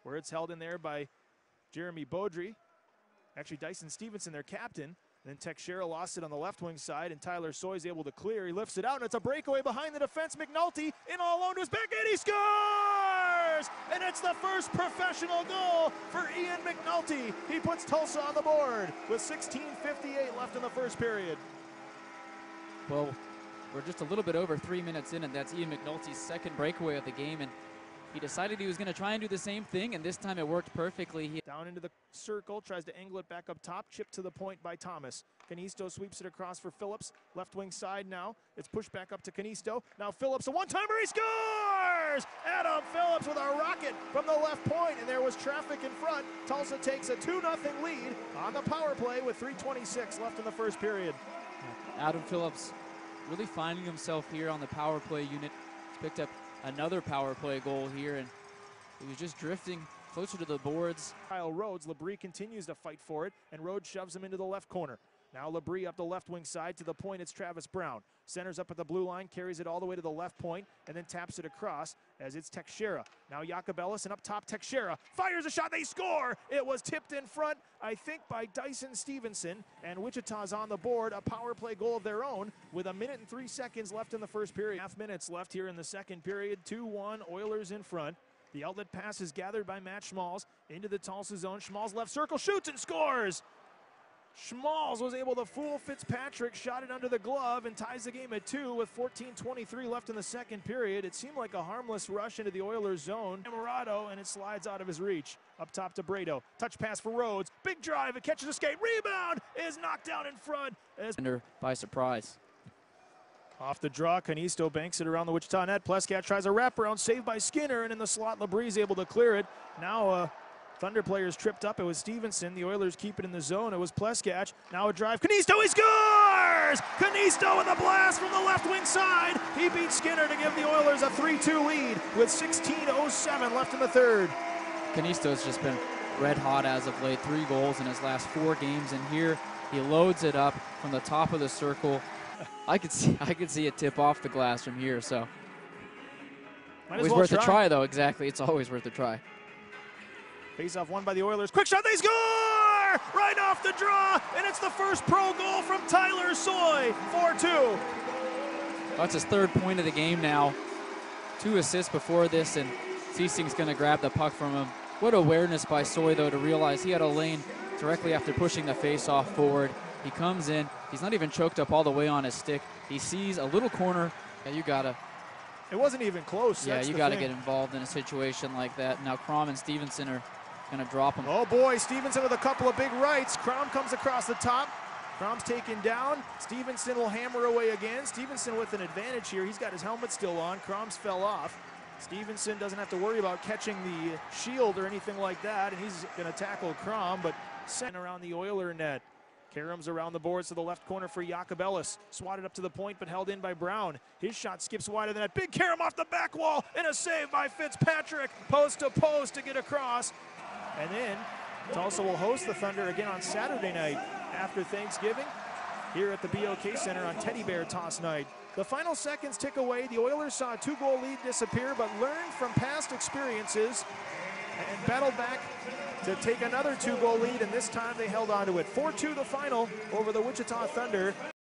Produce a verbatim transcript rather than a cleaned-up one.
where it's held in there by Jeremy Beaudry. Actually, Dyson Stevenson, their captain. Then Teixeira lost it on the left wing side, and Tyler Soy's able to clear. He lifts it out, and it's a breakaway behind the defense. McNulty in all alone to his back, and he scores! And it's the first professional goal for Ian McNulty. He puts Tulsa on the board with sixteen fifty-eight left in the first period. Well, we're just a little bit over three minutes in, and that's Ian McNulty's second breakaway of the game, and he decided he was going to try and do the same thing, and this time it worked perfectly. He Down into the circle, tries to angle it back up top, chipped to the point by Thomas. Canisto sweeps it across for Phillips, left wing side now. It's pushed back up to Canisto. Now Phillips, a one-timer, he scores! Adam Phillips with a rocket from the left point, and there was traffic in front. Tulsa takes a two nothing lead on the power play with three twenty-six left in the first period. Adam Phillips really finding himself here on the power play unit. He's picked up another power play goal here, and he was just drifting closer to the boards. Kyle Rhodes, Labrie continues to fight for it, and Rhodes shoves him into the left corner. Now Labrie up the left wing side to the point, it's Travis Brown. Centers up at the blue line, carries it all the way to the left point, and then taps it across as it's Teixeira. Now Jacobellis, and up top Teixeira fires a shot, they score! It was tipped in front, I think, by Dyson Stevenson, and Wichita's on the board, a power play goal of their own with a minute and three seconds left in the first period. Half minutes left here in the second period, two one, Oilers in front. The outlet pass is gathered by Matt Schmalz into the Tulsa zone. Schmalz left circle, shoots and scores! Schmalz was able to fool Fitzpatrick, shot it under the glove, and ties the game at two with fourteen twenty-three left in the second period. It seemed like a harmless rush into the Oilers zone. Morado, and it slides out of his reach. Up top to Brado. Touch pass for Rhodes. Big drive, it catches a skate. Rebound is knocked down in front. As by surprise. Off the draw, Canisto banks it around the Wichita net. Pleskat tries a wraparound, saved by Skinner, and in the slot, Labrie's able to clear it. Now, uh, Thunder players tripped up. It was Stevenson. The Oilers keep it in the zone. It was Pleskach. Now a drive. Canisto, he scores! Canisto with a blast from the left wing side. He beats Skinner to give the Oilers a three two lead with sixteen oh seven left in the third. Canisto's just been red hot as of late. Three goals in his last four games, and here he loads it up from the top of the circle. I could see, I could see it tip off the glass from here. So Might always well worth try. a try, though. Exactly, it's always worth a try. Face-off won by the Oilers. Quick shot, they score! Right off the draw, and it's the first pro goal from Tyler Soy, four two. That's his third point of the game now. Two assists before this, and Ceasing's going to grab the puck from him. What awareness by Soy, though, to realize he had a lane directly after pushing the face-off forward. He comes in. He's not even choked up all the way on his stick. He sees a little corner. Yeah, you got to. It wasn't even close. Yeah, That's you got to get involved in a situation like that. Now Crom and Stevenson are going to drop him. Oh boy, Stevenson with a couple of big rights. Crom comes across the top. Crom's taken down. Stevenson will hammer away again. Stevenson with an advantage here. He's got his helmet still on. Crom's fell off. Stevenson doesn't have to worry about catching the shield or anything like that, and he's going to tackle Crom, but sent around the Oiler net. Karams around the boards to the left corner for Jacobellis. Swatted up to the point, but held in by Brown. His shot skips wider than that. Big Karam off the back wall, and a save by Fitzpatrick. Post to post to get across. And then Tulsa will host the Thunder again on Saturday night after Thanksgiving here at the B O K Center on Teddy Bear Toss night. The final seconds tick away. The Oilers saw a two-goal lead disappear, but learned from past experiences and battled back to take another two-goal lead, and this time they held on to it. four two the final over the Wichita Thunder.